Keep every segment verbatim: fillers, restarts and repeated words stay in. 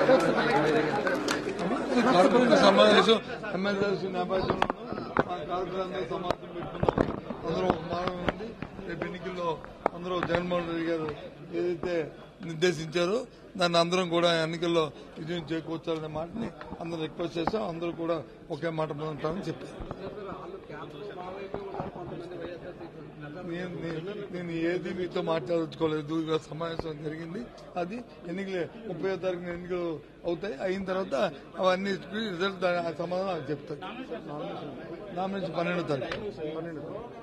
సమావేశం ఎమ్మెల్యేస్ నేపథ్యంలో మా కార్యక్రమాన్ని సమావేశం పెట్టుకున్నాం. అందరూ ఒక మానవ ఉంది. రేపు ఎన్నికల్లో అందరూ జగన్మోహన్ రెడ్డి గారు ఏదైతే నిర్దేశించారో దాన్ని అందరం కూడా ఎన్నికల్లో విజయం చేకూర్చాలనే మాటని అందరూ రిక్వెస్ట్ చేస్తాం. అందరూ కూడా ఒకే మాట మీద ఉంటామని చెప్పారు. నేను ఏది మీతో మాట్లాడుకోలేదు. సమావేశం జరిగింది. అది ఎన్నికలు ముప్పై తారీఖున ఎన్నికలు అవుతాయి. అయిన తర్వాత అవన్నీ రిజల్ట్ ఆ సమాధానం చెప్తారు. నామినేషన్ పన్నెండో తారీఖు పన్నెండు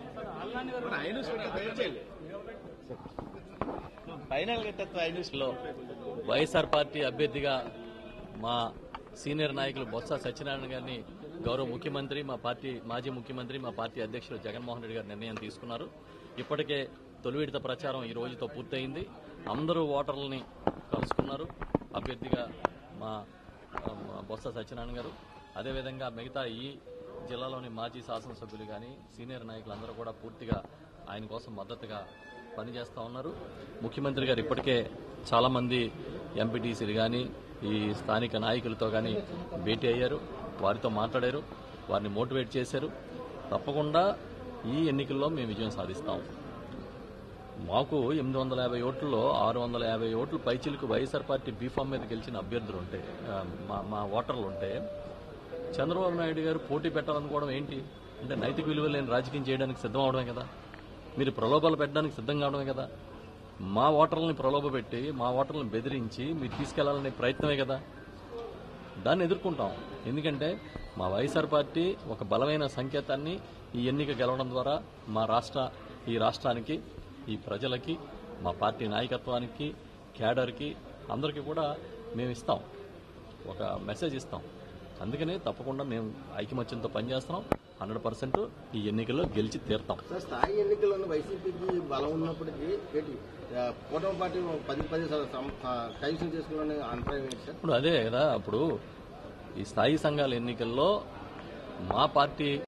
లో వైఎస్ఆర్ పార్టీ అభ్యర్థిగా మా సీనియర్ నాయకులు బొత్స సత్యనారాయణ గారిని గౌరవ ముఖ్యమంత్రి, మా పార్టీ మాజీ ముఖ్యమంత్రి, మా పార్టీ అధ్యక్షులు జగన్మోహన్ రెడ్డి గారు నిర్ణయం తీసుకున్నారు. ఇప్పటికే తొలి విడత ప్రచారం ఈ రోజుతో పూర్తయింది. అందరూ ఓటర్లని కలుసుకున్నారు. అభ్యర్థిగా మా బొత్స సత్యనారాయణ గారు, అదేవిధంగా మిగతా ఈ జిల్లాలోని మాజీ శాసనసభ్యులు కానీ సీనియర్ నాయకులందరూ కూడా పూర్తిగా ఆయన కోసం మద్దతుగా పనిచేస్తా ఉన్నారు. ముఖ్యమంత్రి గారు ఇప్పటికే చాలా మంది ఎంపీటీసీలు కానీ ఈ స్థానిక నాయకులతో కానీ భేటీ అయ్యారు. వారితో మాట్లాడారు, వారిని మోటివేట్ చేశారు. తప్పకుండా ఈ ఎన్నికల్లో మేము విజయం సాధిస్తాం. మాకు ఎనిమిది వందల యాభై ఓట్లలో ఆరు వందల యాభై ఓట్లు పైచిలకు వైఎస్ఆర్ పార్టీ బీఫామ్ మీద గెలిచిన అభ్యర్థులు ఉంటే, మా మా ఓటర్లు ఉంటే, చంద్రబాబు నాయుడు గారు పోటీ పెట్టాలనుకోవడం ఏంటి అంటే నైతిక విలువలు లేని రాజకీయం చేయడానికి సిద్ధం అవడమే కదా. మీరు ప్రలోభాలు పెట్టడానికి సిద్ధం కావడమే కదా. మా ఓటర్లని ప్రలోభ పెట్టి మా ఓటర్లను బెదిరించి మీరు తీసుకెళ్లాలనే ప్రయత్నమే కదా. దాన్ని ఎదుర్కొంటాం. ఎందుకంటే మా వైఎస్ఆర్ పార్టీ ఒక బలమైన సంకేతాన్ని ఈ ఎన్నిక గెలవడం ద్వారా మా రాష్ట్ర ఈ రాష్ట్రానికి, ఈ ప్రజలకి, మా పార్టీ నాయకత్వానికి, క్యాడర్కి అందరికీ కూడా మేము ఇస్తాం, ఒక మెసేజ్ ఇస్తాం. అందుకనే తప్పకుండా మేము ఐకమత్యంతో పనిచేస్తున్నాం. హండ్రెడ్ పర్సెంట్ ఈ ఎన్నికల్లో గెలిచి తీరుతాం. స్థాయి ఎన్నికల్లో వైసీపీకి బలం ఉన్నప్పటికీ కూటమి పార్టీ పది పది కైవసం చేసుకోవాలని అభిప్రాయం. ఇప్పుడు అదే కదా. అప్పుడు ఈ స్థాయి సంఘాల ఎన్నికల్లో మా పార్టీ